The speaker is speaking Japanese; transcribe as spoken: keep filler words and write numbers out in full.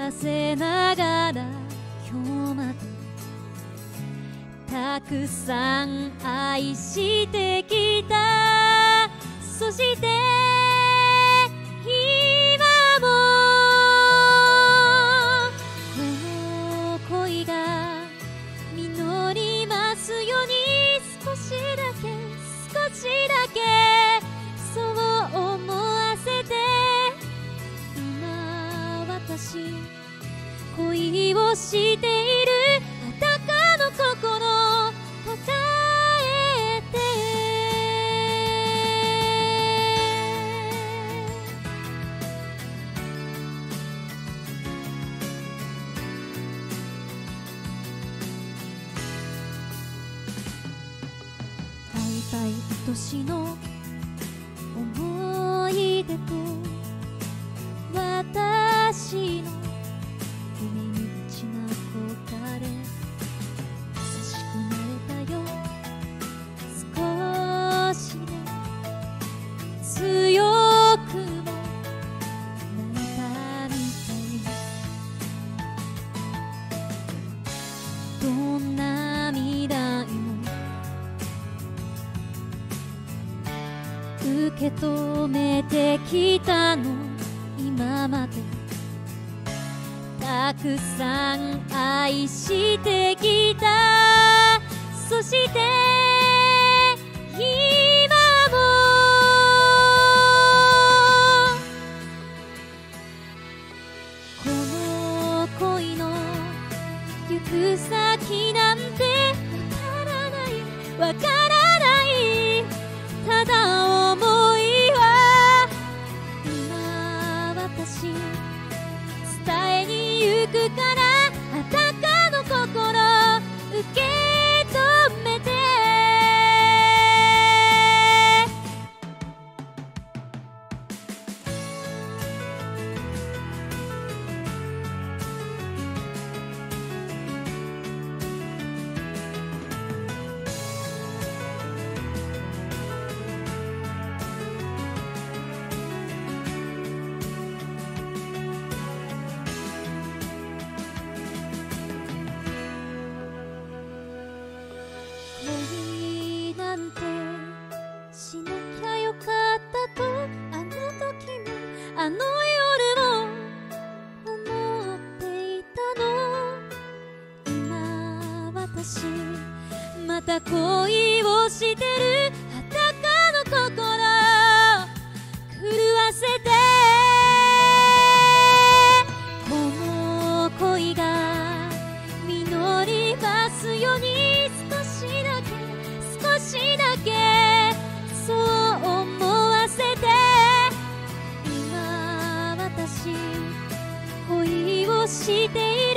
させながら今日までたくさん愛してきた。そして今もこの恋が実りますように、少しだけ少しだけそう思わせて、今私恋をしている裸の心抱えて。会いたい愛しの思い出と私の夢に満ちな憧れ、優しくなれたよ少しね、強くもなれたみたい。どんな未来も受け止めてきたの今まで、たくさん愛してきた。そして今もこの恋の行く先なんてわからないわからない、ただ思いは今私伝えに行くから、裸の心受け止めて。恋なんてしなきゃよかったと、あの時もあの夜も思っていたの。今私また恋をしてる裸の心狂わせて。この恋が実りますように、少しだけ少しだけそう思わせて。今私恋をしている